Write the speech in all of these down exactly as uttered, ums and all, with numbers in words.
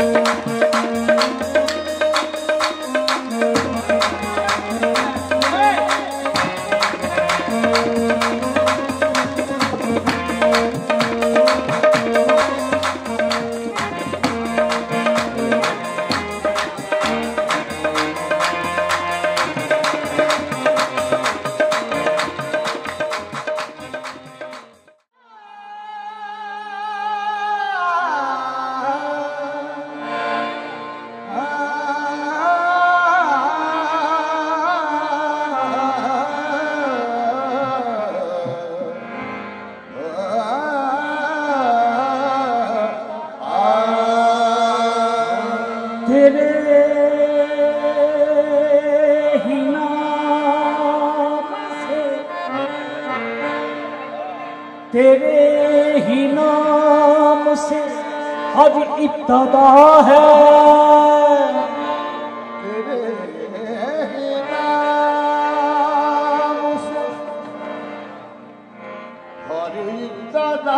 तेरे ही नाम से अब इब्तदा है, तेरे ही नाम से हर इब्तदा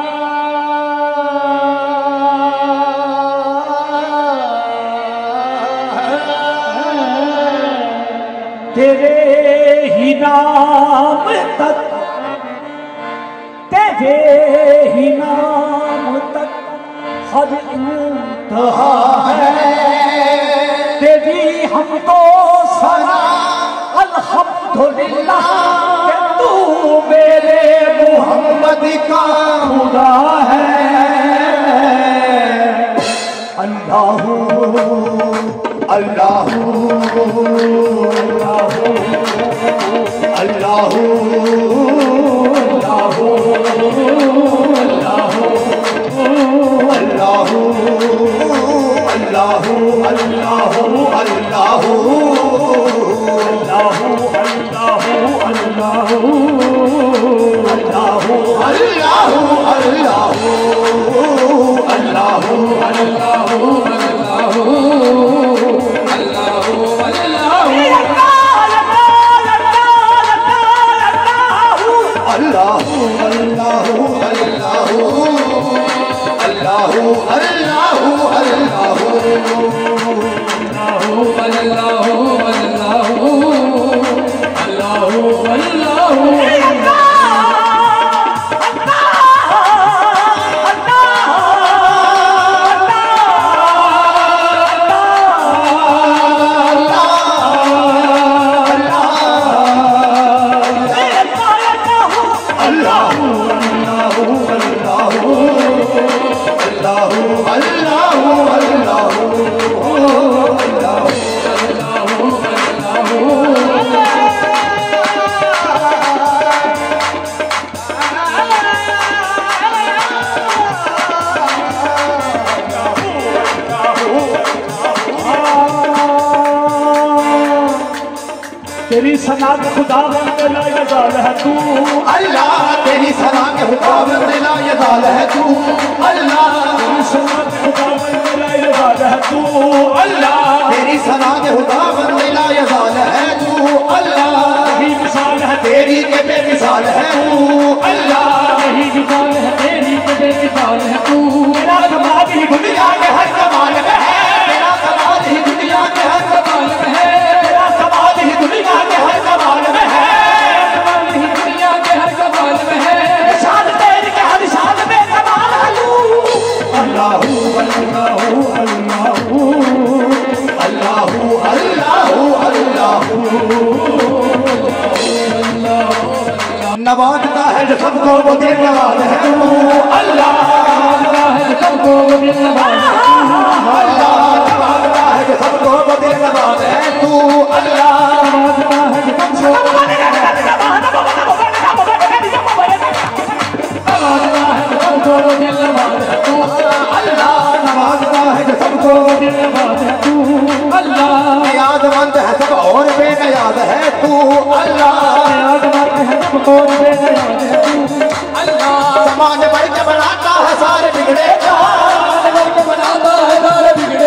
तेरे ही नाम तक तेरे ही नाम तक हर इंतहा है। तेरी हमको सना अल्हम्दुलिल्लाह कि तू मेरे मोहम्मद का खुदा है। अल्लाहू अल्लाहू अल्लाहू अल्लाहू अल्लाहू अल्लाहू अल्लाहू अल्लाहू अल्लाहू अल्लाहू अल्लाहू अल्लाहू अल्लाहू अल्लाहू अल्लाहू अल्लाहू अल्लाहू तेरी सना के खुदा बंदे ला यज़ाल है तू अल्लाह। तेरी सना के खुदा बंदे ला यज़ाल है तू अल्लाह। तेरी सना के खुदा बंदे ला यज़ाल है तू अल्लाह। तेरी सना के खुदा बंदे ला यज़ाल है तू अल्लाह। यही मिसाल है तेरी के बेमिसाल है तू अल्लाह। यही मिसाल है तेरी के बेमिसाल है तू। मेरा कमाल ही दुनिया के हर कमाल में है। मेरा कमाल ही दुनिया के हर कमाल में है। मेरा कमाल ही दुनिया के हर कमाल में है। कमाल ही दुनिया के हर कमाल में है। शान तेरी के हर शान में कमाल है तू अल्लाहू अल्लाहू अल्लाहू अल्लाहू अल्लाहू अल्लाहू नवाजता है जो सबको वो दिल नवाज है तू अल्लाह। नवाजता है जो सबको वो दिल नवाज है अल्लाह। नवाजता है जो सबको वो दिल नवाज है तू अल्लाह। नवाजता है जो सबको नवाजता है जो सबको वो दिल नवाज है तू अल्लाह। नवाजता है जो सबको वो दिल नवाज है तू अल्लाह। यादमंद है सब और बेनियाज है तू अल्लाह। यादमंद है सब और बेनियाज है तू अल्लाह। समान बढ़ के बनाता है सारे बिगड़े बनाता है सारे बिगड़े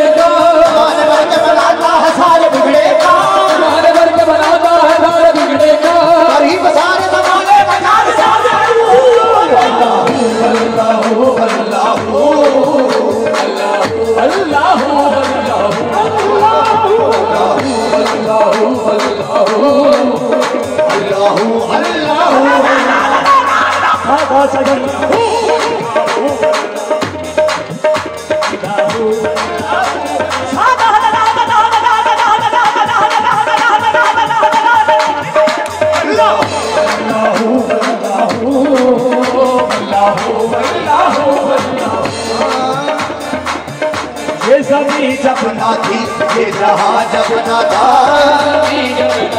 ये ज़मीं जब ना थी ये जहां जब ना था, ये ज़मीं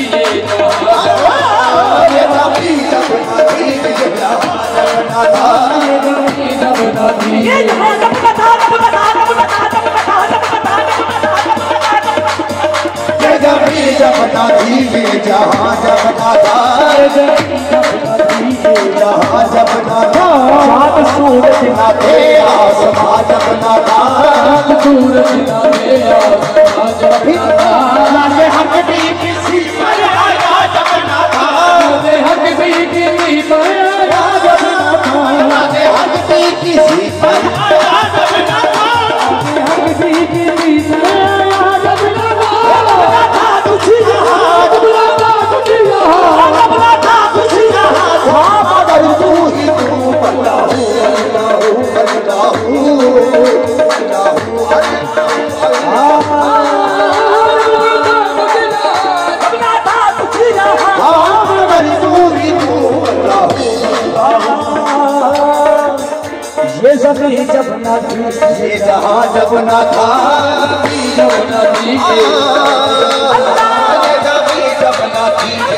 जब ना थी ये जहां जब ना था, ये ज़मीं जब ना थी ये जहां जब ना था, ये ज़मीं जब ना थी ये जहां जब ना था, जहां जब ना था, चाँद सूरज ना थे आसमां जब ना था, सूरज ना थे आसमां जब ना था, लागे हक भी किसी पर आया जब ना था, लागे हक भी किसी पर आया जब ना था, लागे हक भी किसी पर आया जब ना था, हक भी किसी पर आया जब ना था, जब ना था कुछ यहाँ, जब ना था कुछ यहाँ, जब ना था कुछ यहाँ था, मगर तू ही तू अल्लाह अल्लाह अल्लाह ये ज़मीं जब ना थी ये जहां जब ना था, जब ना थी ये ज़मीं जब ना थी ये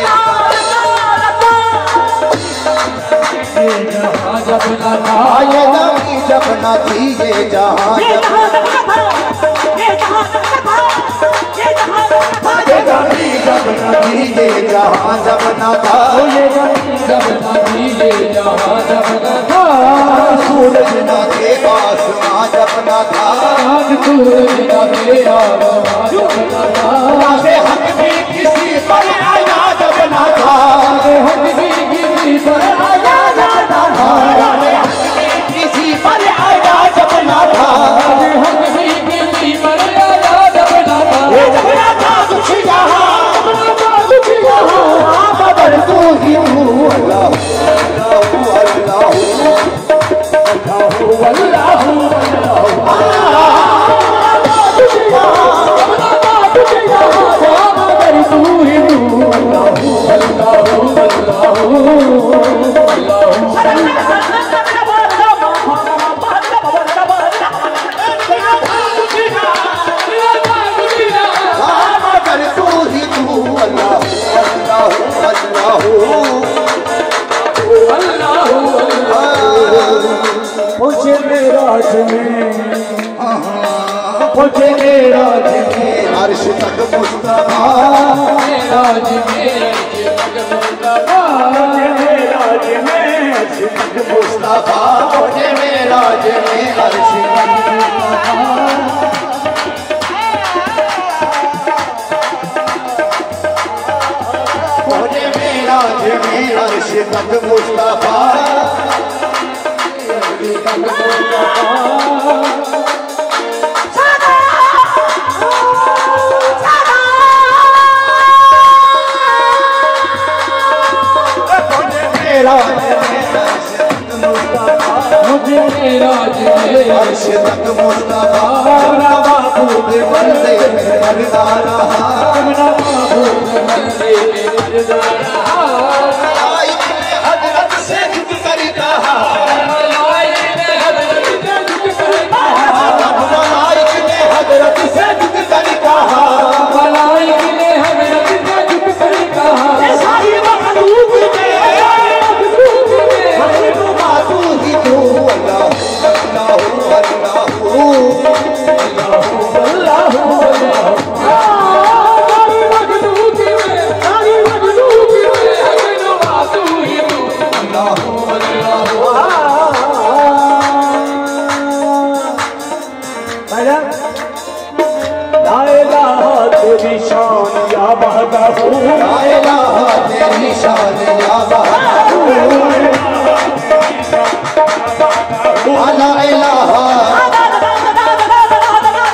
जहां जब ना था, ये ज़मीं जब ना थी ये जहां जब ना था, ये ज़मीं जब ना थी ये जहां जब ना था, ये ज़मीं जब ना थी ये जहां जब ना था, सूरज ना थे आसमां जब ना था, सूरज ना थे आसमां जब ना था, लागे हक भी किसी पर आया जब ना था, लागे हक भी किसी पर आया जब ना था, लागे हक भी किसी पर आया जब ना था, लागे हक भी किसी पर आया जब ना था, ये जब ना था कुछ यहाँ, जब ना था कुछ यहाँ, मगर तू ही तू अल्लाह अल्लाह अल्लाह पहुँचे मेराज में, पहुँचे मेराज में अर्श तक मुस्तफा, मेराज में अर्श तक मुस्तफा, मेराज में अर्श तक मुस्तफा, पहुँचे मेराज में अर्श तक मुस्तफा, पहुँचे मेराज में अर्श तक मुस्तफा, अर्श तक मुस्तफा, अपना महबूब बंदे में मरदा रहा, अपना महबूब बंदे में मरदा रहा, हज़रत से झुक कर कहा, मलाइक ने हज़रत से झुक कर कहा, मलाइक ने हज़रत से झुक कर कहा, मलाइक ने हज़रत से झुक कर कहा, ये सारी मखलूक ने तू ही तू अल्लाह अल्लाह अल्लाह अल्लाह सारी मखलूक में सारी मखलूक में अल्लाह तू ही तू अल्लाह अल्लाह। ला इलाहा तेरी शान या बहदाहू, ला इलाहा तेरी शान या बहदाहू, ला इलाहा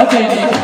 तेरी